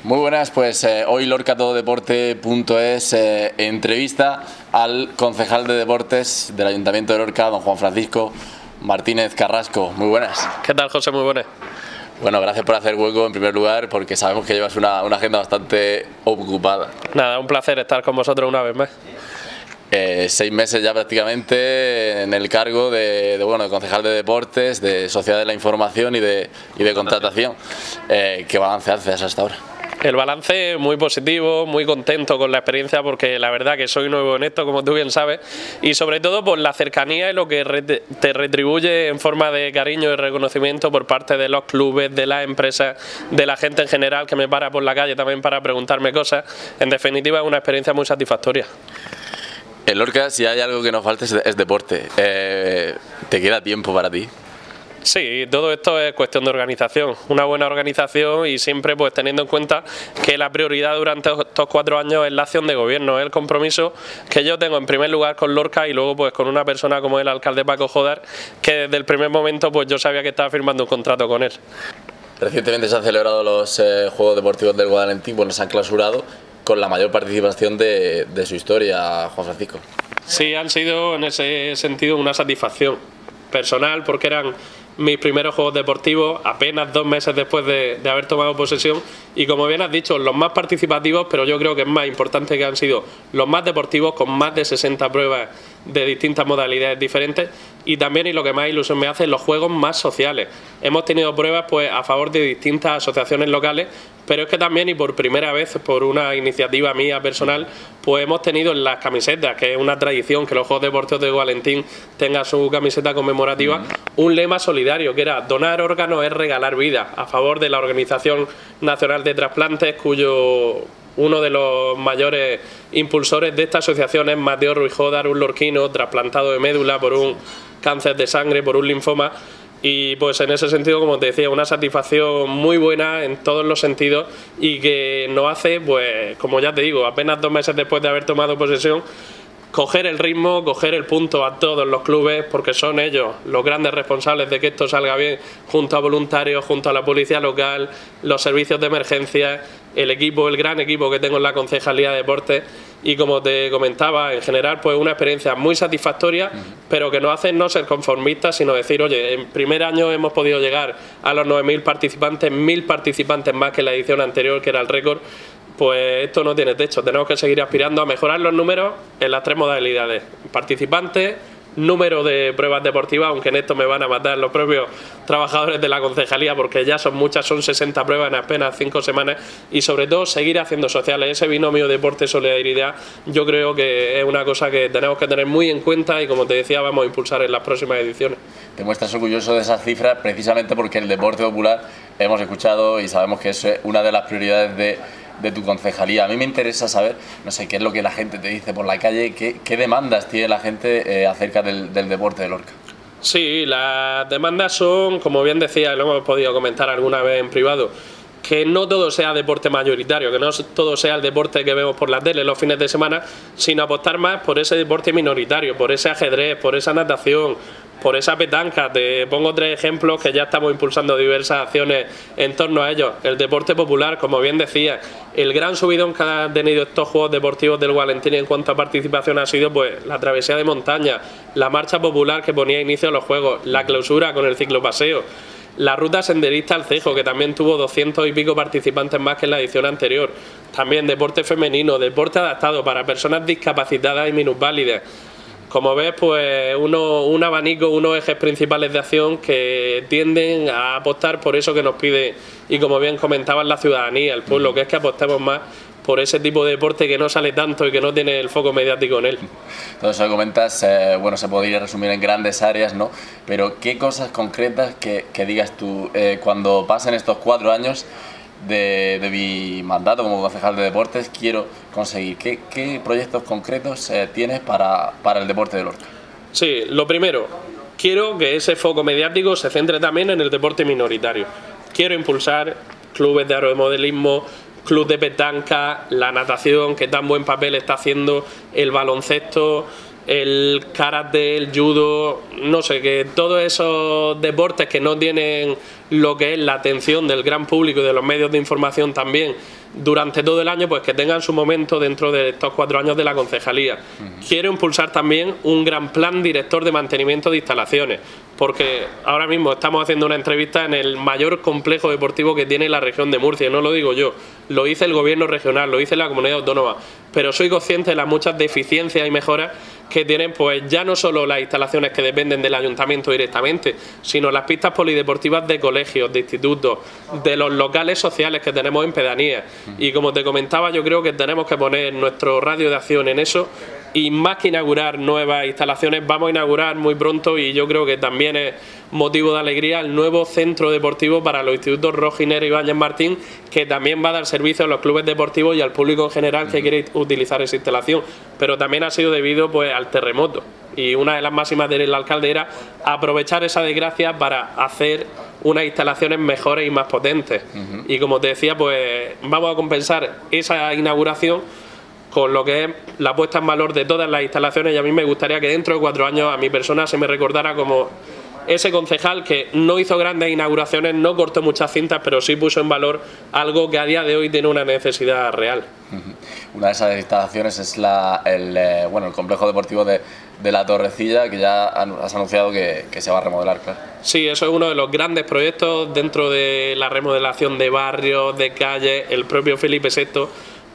Muy buenas, pues hoy lorcatododeporte.es entrevista al concejal de deportes del Ayuntamiento de Lorca, don Juan Francisco Martínez Carrasco. Muy buenas. ¿Qué tal, José? Muy buenas. Bueno, gracias por hacer hueco en primer lugar, porque sabemos que llevas una agenda bastante ocupada. Nada, un placer estar con vosotros una vez más. 6 meses ya prácticamente en el cargo de concejal de deportes, de sociedad de la información y de contratación. ¿Qué balance haces hasta ahora? El balance muy positivo, muy contento con la experiencia, porque la verdad que soy nuevo en esto, como tú bien sabes, y sobre todo por la cercanía y lo que te retribuye en forma de cariño y reconocimiento por parte de los clubes, de las empresas, de la gente en general que me para por la calle también para preguntarme cosas. En definitiva, es una experiencia muy satisfactoria. En Lorca, si hay algo que nos falta es deporte. ¿Te queda tiempo para ti? Sí, todo esto es cuestión de organización, una buena organización y siempre pues teniendo en cuenta que la prioridad durante estos 4 años es la acción de gobierno, es el compromiso que yo tengo en primer lugar con Lorca y luego pues con una persona como el alcalde Paco Jodar, que desde el primer momento pues yo sabía que estaba firmando un contrato con él. Recientemente se han celebrado los Juegos Deportivos del Guadalentín, se han clausurado con la mayor participación de su historia, Juan Francisco. Sí, han sido en ese sentido una satisfacción personal porque eran mis primeros Juegos Deportivos, apenas 2 meses después de haber tomado posesión, y como bien has dicho, los más participativos, pero yo creo que es más importante que han sido los más deportivos, con más de 60 pruebas de distintas modalidades diferentes, y también, y lo que más ilusión me hace, los juegos más sociales. Hemos tenido pruebas pues a favor de distintas asociaciones locales, pero es que también, y por primera vez, por una iniciativa mía personal, pues hemos tenido en las camisetas, que es una tradición que los Juegos Deportivos de Guadalentín tengan su camiseta conmemorativa, un lema solidario que era: donar órganos es regalar vida, a favor de la Organización Nacional de Trasplantes, cuyo uno de los mayores impulsores de esta asociación es Mateo Ruiz Jodar, un lorquino trasplantado de médula por un cáncer de sangre, por un linfoma. Y pues en ese sentido, como te decía, una satisfacción muy buena en todos los sentidos, y que nos hace, pues como ya te digo, apenas 2 meses después de haber tomado posesión, coger el ritmo, coger el punto a todos los clubes, porque son ellos los grandes responsables de que esto salga bien, junto a voluntarios, junto a la policía local, los servicios de emergencia, el equipo, el gran equipo que tengo en la Concejalía de Deportes. Y como te comentaba, en general pues una experiencia muy satisfactoria, pero que nos hace no ser conformistas, sino decir: oye, en primer año hemos podido llegar a los 9.000 participantes, 1.000 participantes más que la edición anterior, que era el récord. Pues esto no tiene techo, tenemos que seguir aspirando a mejorar los números en las 3 modalidades: participantes, número de pruebas deportivas, aunque en esto me van a matar los propios trabajadores de la concejalía porque ya son muchas, son 60 pruebas en apenas 5 semanas, y sobre todo seguir haciendo sociales. Ese binomio deporte-solidaridad yo creo que es una cosa que tenemos que tener muy en cuenta, y como te decía, vamos a impulsar en las próximas ediciones. Te muestras orgulloso de esas cifras precisamente porque el deporte popular, hemos escuchado y sabemos que es una de las prioridades de tu concejalía. A mí me interesa saber, no sé, qué es lo que la gente te dice por la calle, qué demandas tiene la gente acerca del deporte de Lorca. Sí, las demandas son, como bien decía, lo hemos podido comentar alguna vez en privado, que no todo sea deporte mayoritario, que no todo sea el deporte que vemos por la tele los fines de semana, sino apostar más por ese deporte minoritario, por ese ajedrez, por esa natación, por esa petanca. Te pongo 3 ejemplos que ya estamos impulsando diversas acciones en torno a ellos. El deporte popular, como bien decía, el gran subidón que han tenido estos Juegos Deportivos del Guadalentín en cuanto a participación ha sido pues la travesía de montaña, la marcha popular que ponía inicio a los Juegos, la clausura con el ciclopaseo, la ruta senderista al Cejo, que también tuvo 200 y pico participantes más que en la edición anterior. También deporte femenino, deporte adaptado para personas discapacitadas y minusválidas. Como ves, pues un abanico, unos ejes principales de acción que tienden a apostar por eso que nos pide, y como bien comentaban, la ciudadanía, el pueblo, que es que apostemos más por ese tipo de deporte que no sale tanto y que no tiene el foco mediático en él. Todo eso que comentas, se podría resumir en grandes áreas, ¿no? Pero ¿qué cosas concretas que digas tú cuando pasen estos 4 años de mi mandato como concejal de deportes quiero conseguir? ¿Qué proyectos concretos tienes para el deporte de Lorca? Sí, lo primero, quiero que ese foco mediático se centre también en el deporte minoritario. Quiero impulsar clubes de aeromodelismo, club de petanca, la natación, que tan buen papel está haciendo, el baloncesto, el karate, el judo, no sé, que todos esos deportes que no tienen lo que es la atención del gran público y de los medios de información también, durante todo el año, pues que tengan su momento dentro de estos 4 años de la concejalía. Quiero impulsar también un gran plan director de mantenimiento de instalaciones, porque ahora mismo estamos haciendo una entrevista en el mayor complejo deportivo que tiene la región de Murcia, y no lo digo yo, lo dice el gobierno regional, lo dice la comunidad autónoma, pero soy consciente de las muchas deficiencias y mejoras que tienen, pues ya no solo las instalaciones que dependen del ayuntamiento directamente, sino las pistas polideportivas de colegios, de institutos, de los locales sociales que tenemos en pedanías. Y como te comentaba, yo creo que tenemos que poner nuestro radio de acción en eso, y más que inaugurar nuevas instalaciones, vamos a inaugurar muy pronto, y yo creo que también es motivo de alegría, el nuevo centro deportivo para los institutos Rojinero y Ibáñez Martín, que también va a dar servicio a los clubes deportivos y al público en general que quiere utilizar esa instalación, pero también ha sido debido pues al terremoto, y una de las máximas del alcalde era aprovechar esa desgracia para hacer unas instalaciones mejores y más potentes. Y como te decía, pues vamos a compensar esa inauguración con lo que es la puesta en valor de todas las instalaciones, y a mí me gustaría que dentro de 4 años a mi persona se me recordara como ese concejal que no hizo grandes inauguraciones, no cortó muchas cintas, pero sí puso en valor algo que a día de hoy tiene una necesidad real. Una de esas instalaciones es el complejo deportivo de la Torrecilla, que ya has anunciado que se va a remodelar, claro. Sí, eso es uno de los grandes proyectos dentro de la remodelación de barrios, de calles, el propio Felipe VI,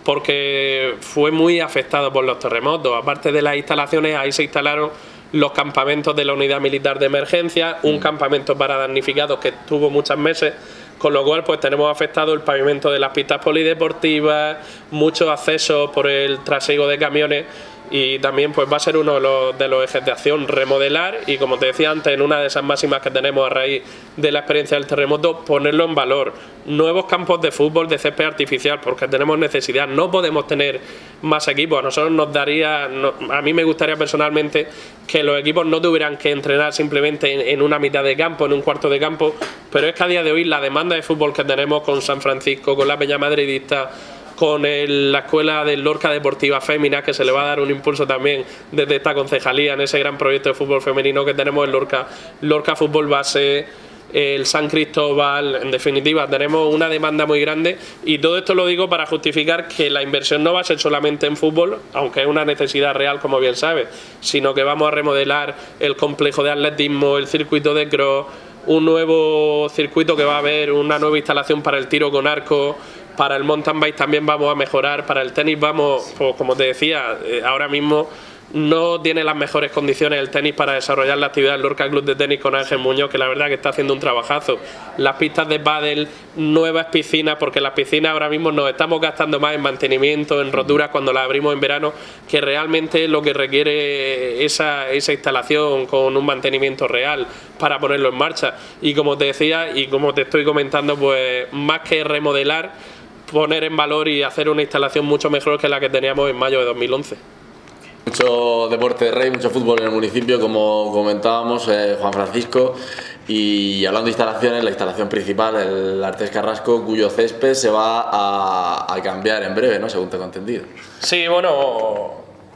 porque fue muy afectado por los terremotos. Aparte de las instalaciones, ahí se instalaron los campamentos de la unidad militar de emergencia, un campamento para damnificados que estuvo muchos meses, con lo cual pues tenemos afectado el pavimento de las pistas polideportivas, muchos accesos por el trasiego de camiones, y también pues va a ser uno de los ejes de acción remodelar, y como te decía antes, en una de esas máximas que tenemos a raíz de la experiencia del terremoto, ponerlo en valor. Nuevos campos de fútbol de césped artificial, porque tenemos necesidad, no podemos tener más equipos. A nosotros nos daría, a mí me gustaría personalmente que los equipos no tuvieran que entrenar simplemente en una mitad de campo, en un cuarto de campo, pero es que a día de hoy la demanda de fútbol que tenemos con San Francisco, con la Peña Madridista, con la escuela del Lorca Deportiva Fémina, que se le va a dar un impulso también desde esta concejalía en ese gran proyecto de fútbol femenino que tenemos en Lorca Fútbol Base, el San Cristóbal. En definitiva, tenemos una demanda muy grande, y todo esto lo digo para justificar que la inversión no va a ser solamente en fútbol, aunque es una necesidad real, como bien sabes, sino que vamos a remodelar el complejo de atletismo, el circuito de cross, un nuevo circuito que va a haber, una nueva instalación para el tiro con arco. Para el mountain bike también vamos a mejorar, para el tenis vamos, pues como te decía, ahora mismo no tiene las mejores condiciones el tenis para desarrollar la actividad del Lorca Club de Tenis con Ángel Muñoz, que la verdad que está haciendo un trabajazo. Las pistas de pádel, nuevas piscinas, porque las piscinas ahora mismo nos estamos gastando más en mantenimiento, en roturas cuando las abrimos en verano, que realmente lo que requiere esa instalación con un mantenimiento real para ponerlo en marcha. Y como te decía y como te estoy comentando, pues más que remodelar, poner en valor y hacer una instalación mucho mejor que la que teníamos en mayo de 2011. Mucho deporte de rey, mucho fútbol en el municipio, como comentábamos, Juan Francisco. Y hablando de instalaciones, la instalación principal, el Artés Carrasco, cuyo césped se va a cambiar en breve, ¿no? Según tengo entendido. Sí, bueno,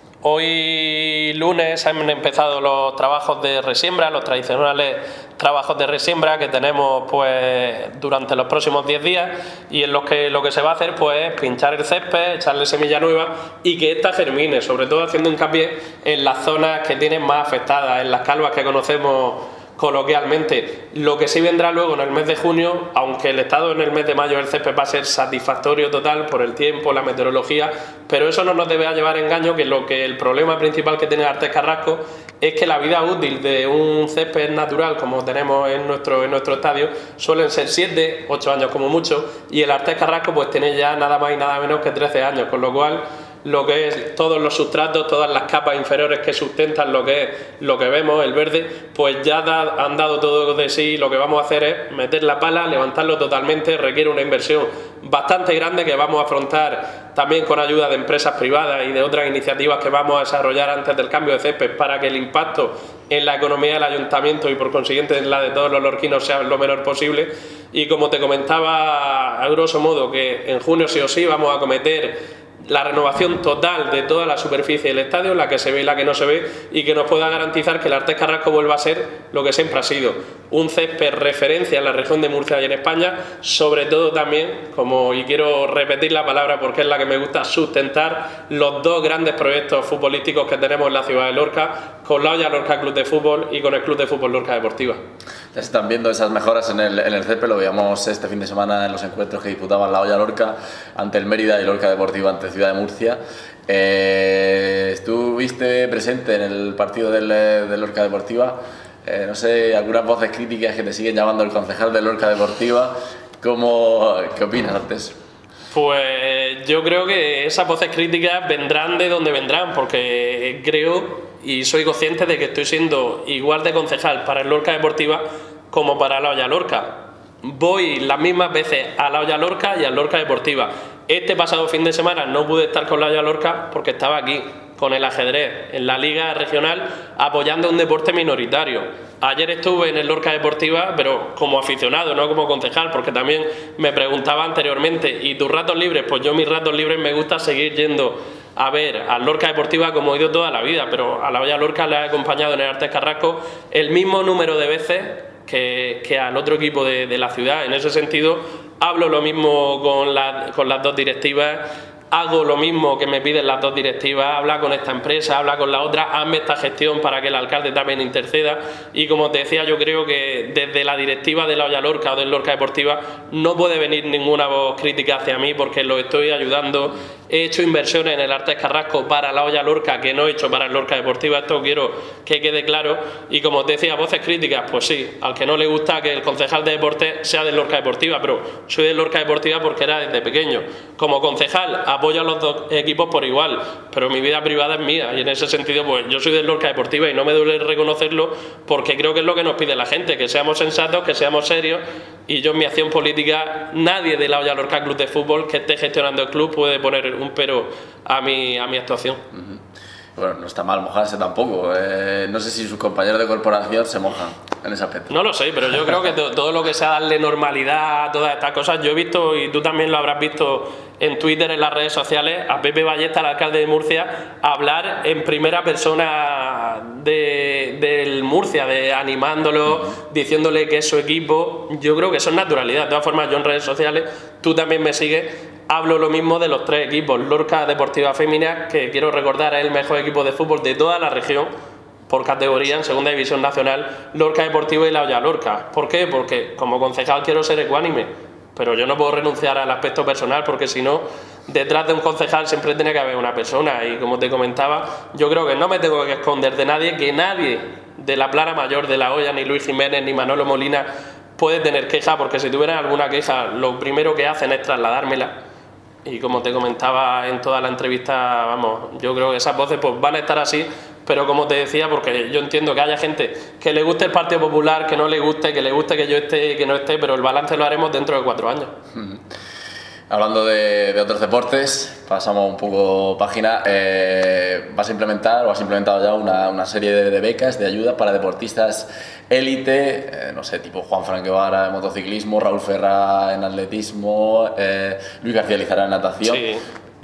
hoy lunes han empezado los trabajos de resiembra, los tradicionales trabajos de resiembra que tenemos pues durante los próximos 10 días, y en los que lo que se va a hacer pues es pinchar el césped, echarle semilla nueva y que ésta germine, sobre todo haciendo hincapié en las zonas que tienen más afectadas, en las calvas que conocemos coloquialmente. Lo que sí vendrá luego en el mes de junio, aunque el estado en el mes de mayo del césped va a ser satisfactorio total por el tiempo, la meteorología, pero eso no nos debe llevar a engaño, que el problema principal que tiene el Artés Carrasco es que la vida útil de un césped natural como tenemos en nuestro estadio suelen ser 7, 8 años como mucho, y el Artés Carrasco pues tiene ya nada más y nada menos que 13 años, con lo cual lo que es todos los sustratos, todas las capas inferiores que sustentan lo que es lo que vemos, el verde, pues ya han dado todo de sí. Lo que vamos a hacer es meter la pala, levantarlo totalmente, requiere una inversión bastante grande que vamos a afrontar también con ayuda de empresas privadas y de otras iniciativas que vamos a desarrollar antes del cambio de césped, para que el impacto en la economía del ayuntamiento y por consiguiente en la de todos los lorquinos sea lo menor posible. Y como te comentaba, a grosso modo, que en junio sí o sí vamos a acometer la renovación total de toda la superficie del estadio, la que se ve y la que no se ve, y que nos pueda garantizar que el Artés Carrasco vuelva a ser lo que siempre ha sido, un césped referencia en la región de Murcia y en España, sobre todo también, y quiero repetir la palabra porque es la que me gusta, sustentar los dos grandes proyectos futbolísticos que tenemos en la ciudad de Lorca, con la Olla Lorca Club de Fútbol y con el Club de Fútbol Lorca Deportiva. Ya se están viendo esas mejoras en el césped, lo veíamos este fin de semana en los encuentros que disputaban la Olla Lorca ante el Mérida y Lorca Deportiva ante Ciudad de Murcia. ¿Estuviste presente en el partido del Lorca Deportiva? No sé, algunas voces críticas que te siguen llamando el concejal del Lorca Deportiva. ¿Qué opinas ante eso? Pues yo creo que esas voces críticas vendrán de donde vendrán, porque creo y soy consciente de que estoy siendo igual de concejal para el Lorca Deportiva como para la Olla Lorca. Voy las mismas veces a la Olla Lorca y al Lorca Deportiva. Este pasado fin de semana no pude estar con la Olla Lorca porque estaba aquí con el ajedrez en la liga regional apoyando un deporte minoritario. Ayer estuve en el Lorca Deportiva, pero como aficionado, no como concejal, porque también me preguntaba anteriormente, ¿y tus ratos libres? Pues yo mis ratos libres me gusta seguir yendo a ver al Lorca Deportiva como he ido toda la vida, pero a la Olla Lorca le he acompañado en el Artés Carrasco el mismo número de veces que al otro equipo de la ciudad. En ese sentido, hablo lo mismo con las dos directivas, hago lo mismo que me piden las dos directivas, habla con esta empresa, habla con la otra, hazme esta gestión para que el alcalde también interceda. Y como te decía, yo creo que desde la directiva de la Olla Lorca o del Lorca Deportiva no puede venir ninguna voz crítica hacia mí porque lo estoy ayudando. He hecho inversiones en el Artés Carrasco para la Olla Lorca que no he hecho para el Lorca Deportiva, esto quiero que quede claro. Y como te decía, voces críticas, pues sí, al que no le gusta que el concejal de deporte sea del Lorca Deportiva, pero soy del Lorca Deportiva porque era desde pequeño. Como concejal apoyo a los dos equipos por igual, pero mi vida privada es mía y en ese sentido pues yo soy del Lorca Deportiva y no me duele reconocerlo porque creo que es lo que nos pide la gente, que seamos sensatos, que seamos serios. Y yo en mi acción política, nadie de la Olla Lorca Club de Fútbol que esté gestionando el club puede poner un pero a mi actuación. Bueno, no está mal mojarse tampoco. No sé si sus compañeros de corporación se mojan en ese aspecto. No lo sé, pero yo creo que todo lo que sea darle normalidad a todas estas cosas, yo he visto, y tú también lo habrás visto en Twitter, en las redes sociales, a Pepe Ballesta, el alcalde de Murcia, hablar en primera persona del Murcia, animándolo, diciéndole que es su equipo. Yo creo que eso es naturalidad. De todas formas, yo en redes sociales, tú también me sigues, hablo lo mismo de los tres equipos. Lorca Deportiva Fémina, que quiero recordar es el mejor equipo de fútbol de toda la región por categoría en segunda división nacional, Lorca Deportiva y la Olla Lorca. ¿Por qué? Porque como concejal quiero ser ecuánime, pero yo no puedo renunciar al aspecto personal porque si no, detrás de un concejal siempre tiene que haber una persona. Y como te comentaba, yo creo que no me tengo que esconder de nadie, que nadie de la plana mayor de la Olla, ni Luis Jiménez, ni Manolo Molina puede tener queja, porque si tuvieran alguna queja, lo primero que hacen es trasladármela. Y como te comentaba en toda la entrevista, vamos, yo creo que esas voces pues van a estar así, pero como te decía, porque yo entiendo que haya gente que le guste el Partido Popular, que no le guste, que le guste que yo esté, que no esté, pero el balance lo haremos dentro de 4 años. Hablando de otros deportes, pasamos un poco página. ¿Vas a implementar o has implementado ya una serie de becas de ayuda para deportistas élite? No sé, tipo Juan Fran Guevara en motociclismo, Raúl Ferrá en atletismo, Luis García Lizarra en natación. Sí.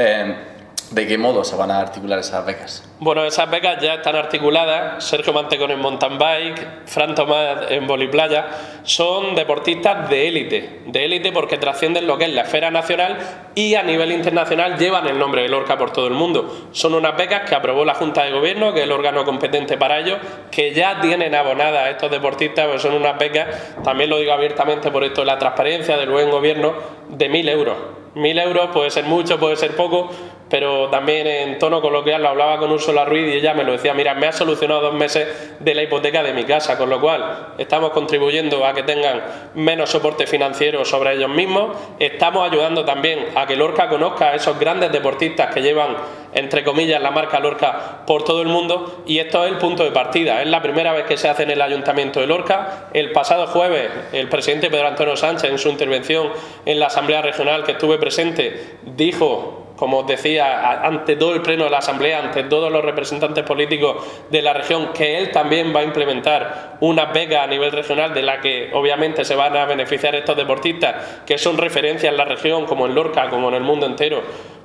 ¿De qué modo se van a articular esas becas? Bueno, esas becas ya están articuladas. Sergio Mantecón en mountain bike, Fran Tomás en voliplaya. Son deportistas de élite porque trascienden lo que es la esfera nacional y a nivel internacional llevan el nombre de Lorca por todo el mundo. Son unas becas que aprobó la Junta de Gobierno, que es el órgano competente para ello, que ya tienen abonadas a estos deportistas, pues son unas becas, también lo digo abiertamente por esto de la transparencia, del buen gobierno, de 1.000 euros. 1.000 euros puede ser mucho, puede ser poco, pero también en tono coloquial lo hablaba con Úrsula Ruiz y ella me lo decía, mira, me ha solucionado 2 meses de la hipoteca de mi casa, con lo cual estamos contribuyendo a que tengan menos soporte financiero sobre ellos mismos, estamos ayudando también a que Lorca conozca a esos grandes deportistas que llevan, entre comillas, la marca Lorca por todo el mundo, y esto es el punto de partida. Es la primera vez que se hace en el Ayuntamiento de Lorca. El pasado jueves el presidente Pedro Antonio Sánchez, en su intervención en la Asamblea Regional que estuve presente, dijo, como os decía, ante todo el pleno de la Asamblea, ante todos los representantes políticos de la región, que él también va a implementar una beca a nivel regional de la que obviamente se van a beneficiar estos deportistas, que son referencias en la región, como en Lorca, como en el mundo entero,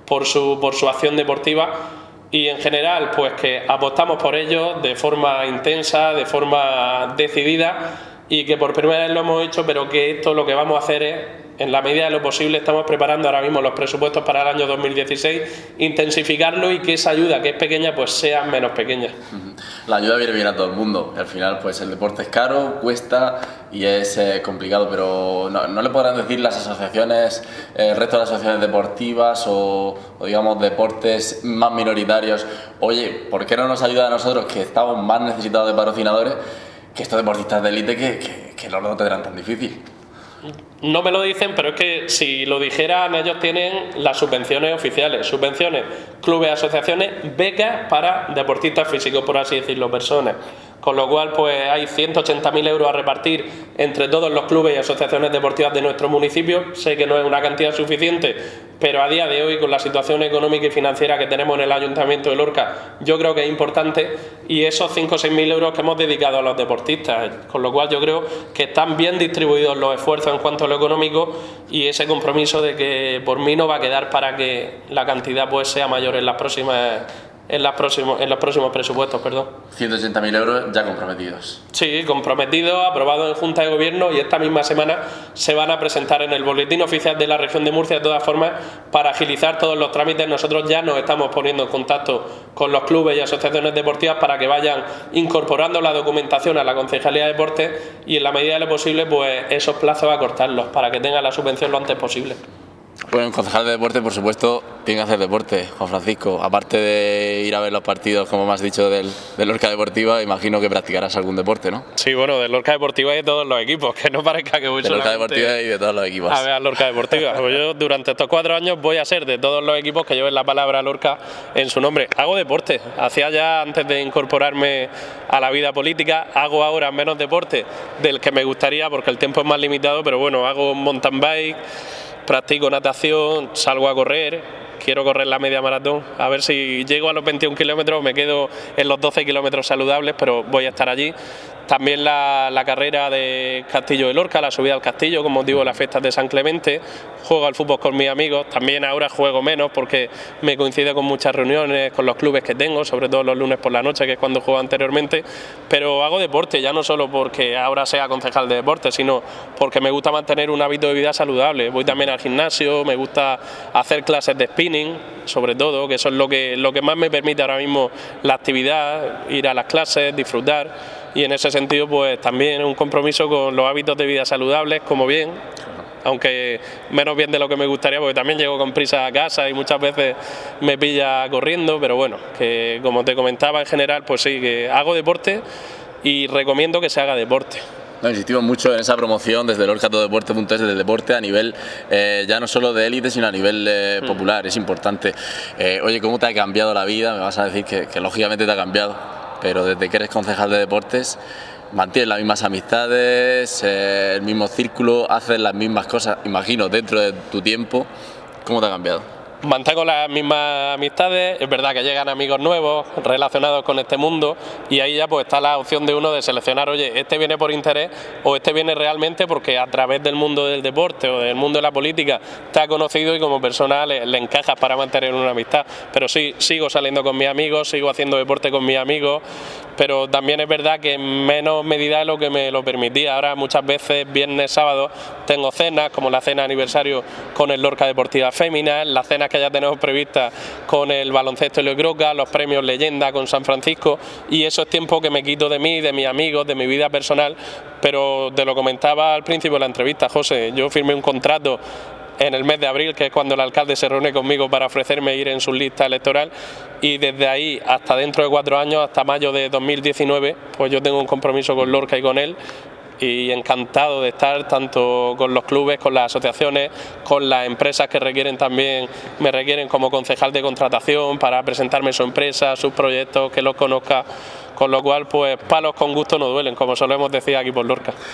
por su acción deportiva. Y en general, pues que apostamos por ellos de forma intensa, de forma decidida, y que por primera vez lo hemos hecho, pero que esto lo que vamos a hacer es, en la medida de lo posible, estamos preparando ahora mismo los presupuestos para el año 2016, intensificarlo y que esa ayuda, que es pequeña, pues sea menos pequeña. La ayuda viene bien a todo el mundo. Al final, pues el deporte es caro, cuesta y es complicado, pero no le podrán decir las asociaciones, el resto de las asociaciones deportivas o digamos deportes más minoritarios, oye, ¿por qué no nos ayuda a nosotros que estamos más necesitados de patrocinadores que estos deportistas de élite que no lo tendrán tan difícil? No me lo dicen, pero es que si lo dijeran, ellos tienen las subvenciones oficiales, subvenciones, clubes, asociaciones, becas para deportistas físicos, por así decirlo, personas. Con lo cual, pues hay 180.000 euros a repartir entre todos los clubes y asociaciones deportivas de nuestro municipio. Sé que no es una cantidad suficiente, pero a día de hoy, con la situación económica y financiera que tenemos en el Ayuntamiento de Lorca, yo creo que es importante, y esos 5 o 6.000 euros que hemos dedicado a los deportistas. Con lo cual yo creo que están bien distribuidos los esfuerzos en cuanto a lo económico, y ese compromiso de que por mí no va a quedar para que la cantidad pues sea mayor en los próximos presupuestos, perdón. 180.000 euros ya comprometidos. Sí, comprometidos, aprobados en Junta de Gobierno, y esta misma semana se van a presentar en el Boletín Oficial de la Región de Murcia. De todas formas, para agilizar todos los trámites, nosotros ya nos estamos poniendo en contacto con los clubes y asociaciones deportivas para que vayan incorporando la documentación a la Concejalía de Deportes, y en la medida de lo posible, pues esos plazos acortarlos para que tengan la subvención lo antes posible. Bueno, un concejal de deporte, por supuesto, tiene que hacer deporte, Juan Francisco. Aparte de ir a ver los partidos, como me has dicho, del Lorca Deportiva, imagino que practicarás algún deporte, ¿no? Sí, bueno, del Lorca Deportiva y de todos los equipos, que no parezca que voy de Lorca Deportiva y de todos los equipos. A ver, Lorca Deportiva. Pues yo durante estos 4 años voy a ser de todos los equipos que lleven la palabra Lorca en su nombre. Hago deporte, hacía ya antes de incorporarme a la vida política, hago ahora menos deporte del que me gustaría porque el tiempo es más limitado, pero bueno, hago mountain bike, practico natación, salgo a correr, quiero correr la media maratón, a ver si llego a los 21 kilómetros, me quedo en los 12 kilómetros saludables, pero voy a estar allí. También la carrera de Castillo de Lorca, la subida al Castillo con motivo de las fiestas de San Clemente. Juego al fútbol con mis amigos, también ahora juego menos porque me coincide con muchas reuniones, con los clubes que tengo, sobre todo los lunes por la noche, que es cuando juego anteriormente. Pero hago deporte, ya no solo porque ahora sea concejal de deporte, sino porque me gusta mantener un hábito de vida saludable. Voy también al gimnasio, me gusta hacer clases de spinning, sobre todo, que eso es lo que más me permite ahora mismo la actividad, ir a las clases, disfrutar. Y en ese sentido, pues también un compromiso con los hábitos de vida saludables, como bien, aunque menos bien de lo que me gustaría, porque también llego con prisa a casa y muchas veces me pilla corriendo, pero bueno, que como te comentaba en general, pues sí, que hago deporte y recomiendo que se haga deporte. No, insistimos mucho en esa promoción desde lorcatodeporte.es, del deporte a nivel ya no solo de élite, sino a nivel popular, es importante. Oye, ¿cómo te ha cambiado la vida? Me vas a decir que lógicamente te ha cambiado, pero desde que eres concejal de deportes mantienes las mismas amistades, el mismo círculo, haces las mismas cosas, imagino, dentro de tu tiempo. ¿Cómo te ha cambiado? Mantengo las mismas amistades, es verdad que llegan amigos nuevos relacionados con este mundo, y ahí ya pues está la opción de uno de seleccionar, oye, este viene por interés o este viene realmente porque a través del mundo del deporte o del mundo de la política te ha conocido y como persona le encajas para mantener una amistad. Pero sí, sigo saliendo con mis amigos, sigo haciendo deporte con mis amigos, pero también es verdad que en menos medida de lo que me lo permitía. Ahora muchas veces, viernes, sábado, tengo cenas, como la cena aniversario con el Lorca Deportiva Féminas, las cenas que ya tenemos previstas con el baloncesto y el Croca, los premios Leyenda con San Francisco, y eso es tiempo que me quito de mí, de mis amigos, de mi vida personal. Pero te lo comentaba al principio de la entrevista, José, yo firmé un contrato en el mes de abril, que es cuando el alcalde se reúne conmigo para ofrecerme ir en su lista electoral, y desde ahí hasta dentro de 4 años, hasta mayo de 2019, pues yo tengo un compromiso con Lorca y con él, y encantado de estar tanto con los clubes, con las asociaciones, con las empresas que me requieren como concejal de contratación para presentarme su empresa, sus proyectos, que los conozca, con lo cual pues palos con gusto no duelen, como solemos decir aquí por Lorca.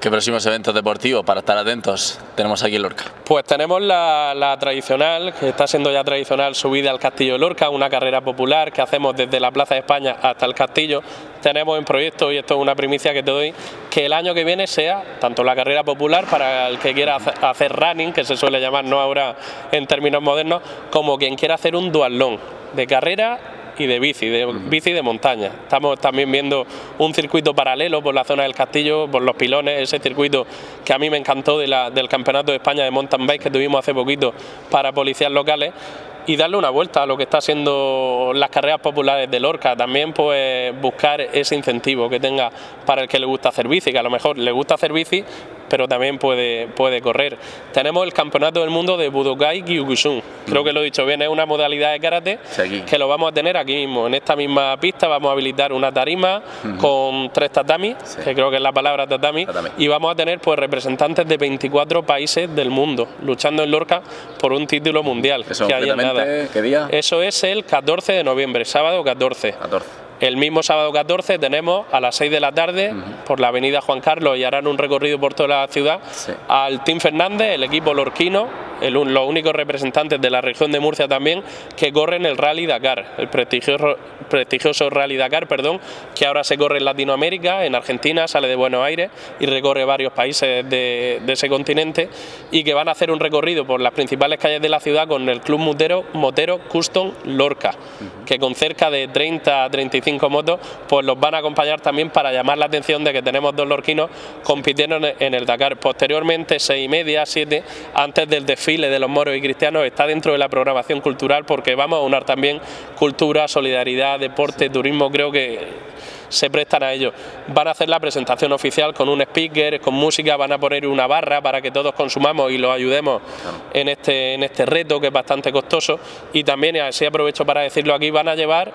¿Qué próximos eventos deportivos para estar atentos tenemos aquí en Lorca? Pues tenemos la tradicional, que está siendo ya tradicional, subida al Castillo de Lorca, una carrera popular que hacemos desde la Plaza de España hasta el Castillo. Tenemos en proyecto, y esto es una primicia que te doy, que el año que viene sea tanto la carrera popular para el que quiera hacer running, que se suele llamar no ahora en términos modernos, como quien quiera hacer un duatlón de carrera y de bici de montaña. Estamos también viendo un circuito paralelo por la zona del Castillo, por los pilones, ese circuito que a mí me encantó del Campeonato de España de Mountain Bike que tuvimos hace poquito para policías locales, y darle una vuelta a lo que está siendo las carreras populares de Lorca. También pues buscar ese incentivo que tenga para el que le gusta hacer bici, que a lo mejor le gusta hacer bici pero también puede correr. Tenemos el Campeonato del Mundo de Budokai Kyokushin, creo que lo he dicho bien, es una modalidad de karate que lo vamos a tener aquí mismo, en esta misma pista. Vamos a habilitar una tarima con 3 tatamis, que creo que es la palabra tatami, y vamos a tener pues representantes de 24 países del mundo luchando en Lorca por un título mundial. ¿Eso concretamente qué día? Eso es el 14 de noviembre, sábado 14. El mismo sábado 14 tenemos a las 6 de la tarde por la avenida Juan Carlos, y harán un recorrido por toda la ciudad, al Team Fernández, el equipo lorquino, los únicos representantes de la región de Murcia también, que corren el Rally Dakar, el prestigioso Rally Dakar, que ahora se corre en Latinoamérica, en Argentina, sale de Buenos Aires y recorre varios países de ese continente, y que van a hacer un recorrido por las principales calles de la ciudad con el Club Motero Custom Lorca, que con cerca de 30 a 35 motos pues los van a acompañar también para llamar la atención de que tenemos 2 lorquinos compitiendo en el Dakar. Posteriormente, 6:30, 7, antes del desfile de los moros y cristianos, está dentro de la programación cultural, porque vamos a unir también cultura, solidaridad, deporte, turismo, creo que se prestan a ello. Van a hacer la presentación oficial con un speaker, con música, van a poner una barra para que todos consumamos y los ayudemos en este reto, que es bastante costoso. Y también, así aprovecho para decirlo aquí, van a llevar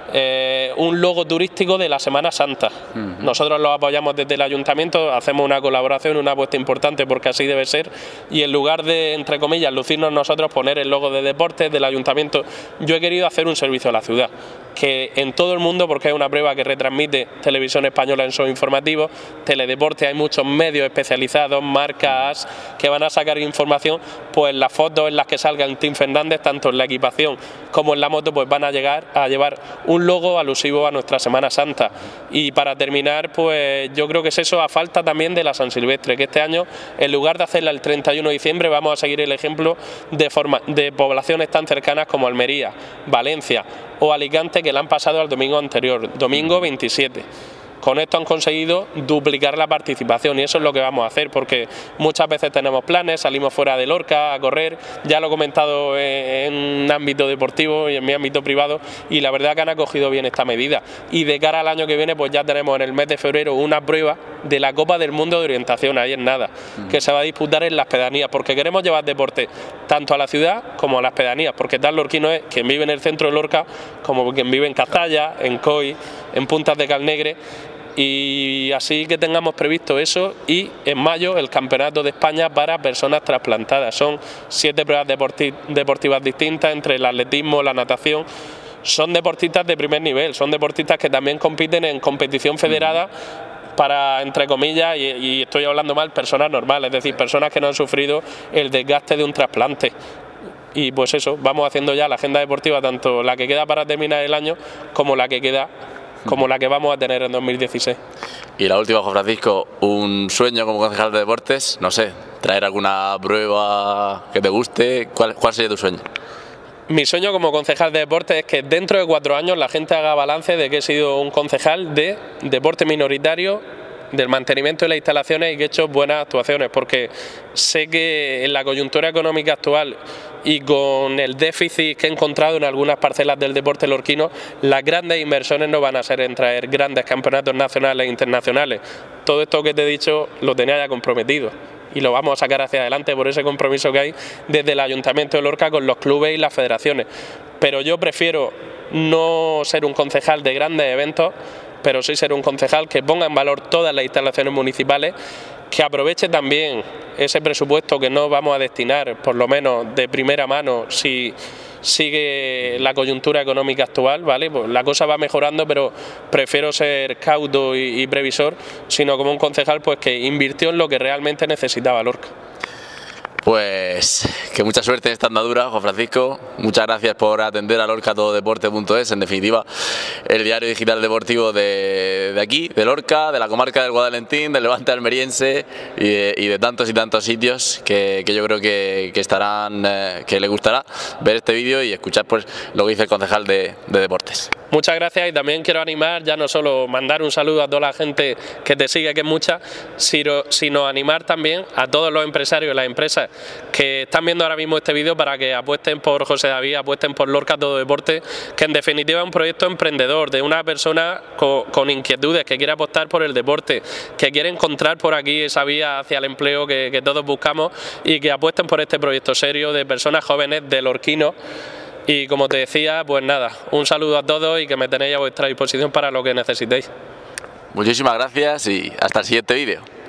un logo turístico de la Semana Santa. Nosotros lo apoyamos desde el ayuntamiento, hacemos una colaboración, una apuesta importante, porque así debe ser, y en lugar de, entre comillas, lucirnos nosotros, poner el logo de deportes del ayuntamiento, yo he querido hacer un servicio a la ciudad, que en todo el mundo, porque es una prueba que retransmite Televisión Española en sus informativos, Teledeporte, hay muchos medios especializados, marcas que van a sacar información, pues las fotos en las que salga el Team Fernández, tanto en la equipación como en la moto, pues van a llevar un logo alusivo a nuestra Semana Santa. Y para terminar, pues yo creo que es eso, a falta también de la San Silvestre, que este año, en lugar de hacerla el 31 de diciembre, vamos a seguir el ejemplo de poblaciones tan cercanas como Almería, Valencia o Alicante, que la han pasado al domingo anterior, domingo 27. Con esto han conseguido duplicar la participación, y eso es lo que vamos a hacer, porque muchas veces tenemos planes, salimos fuera de Lorca a correr, ya lo he comentado en un ámbito deportivo y en mi ámbito privado, y la verdad que han acogido bien esta medida. Y de cara al año que viene, pues ya tenemos en el mes de febrero una prueba de la Copa del Mundo de Orientación, ahí en nada, que se va a disputar en las pedanías, porque queremos llevar deporte tanto a la ciudad como a las pedanías, porque tal lorquino es quien vive en el centro de Lorca como quien vive en Castalla, en Coy, en Puntas de Calnegre. Y así que tengamos previsto eso, y en mayo el Campeonato de España para personas trasplantadas. Son 7 pruebas deportivas distintas, entre el atletismo, la natación. Son deportistas de primer nivel, son deportistas que también compiten en competición federada para, entre comillas, y estoy hablando mal, personas normales, es decir, personas que no han sufrido el desgaste de un trasplante. Y pues eso, vamos haciendo ya la agenda deportiva, tanto la que queda para terminar el año como la que vamos a tener en 2016. Y la última, Juan Francisco, un sueño como concejal de deportes, no sé, traer alguna prueba que te guste, ¿cuál sería tu sueño? Mi sueño como concejal de deportes es que dentro de 4 años la gente haga balance de que he sido un concejal de deporte minoritario, del mantenimiento de las instalaciones, y que he hecho buenas actuaciones, porque sé que en la coyuntura económica actual y con el déficit que he encontrado en algunas parcelas del deporte lorquino, las grandes inversiones no van a ser en traer grandes campeonatos nacionales e internacionales. Todo esto que te he dicho lo tenía ya comprometido, y lo vamos a sacar hacia adelante por ese compromiso que hay desde el Ayuntamiento de Lorca con los clubes y las federaciones. Pero yo prefiero no ser un concejal de grandes eventos, pero sí ser un concejal que ponga en valor todas las instalaciones municipales, que aproveche también ese presupuesto que no vamos a destinar, por lo menos de primera mano, si sigue la coyuntura económica actual, ¿vale? Pues la cosa va mejorando, pero prefiero ser cauto y previsor, sino como un concejal pues que invirtió en lo que realmente necesitaba Lorca. Pues que mucha suerte en esta andadura, Juan Francisco. Muchas gracias por atender a lorcatododeporte.es, en definitiva, el diario digital deportivo de aquí, de Lorca, de la comarca del Guadalentín, del Levante almeriense y de tantos y tantos sitios que yo creo que estarán, que les gustará ver este vídeo y escuchar pues lo que dice el concejal de deportes. Muchas gracias, y también quiero animar, ya no solo mandar un saludo a toda la gente que te sigue, que es mucha, sino animar también a todos los empresarios y las empresas que están viendo ahora mismo este vídeo para que apuesten por José David, apuesten por Lorca Todo Deporte, que en definitiva es un proyecto emprendedor de una persona con inquietudes, que quiere apostar por el deporte, que quiere encontrar por aquí esa vía hacia el empleo que todos buscamos, y que apuesten por este proyecto serio de personas jóvenes, de lorquinos. Y como te decía, pues nada, un saludo a todos y que me tenéis a vuestra disposición para lo que necesitéis. Muchísimas gracias y hasta el siguiente vídeo.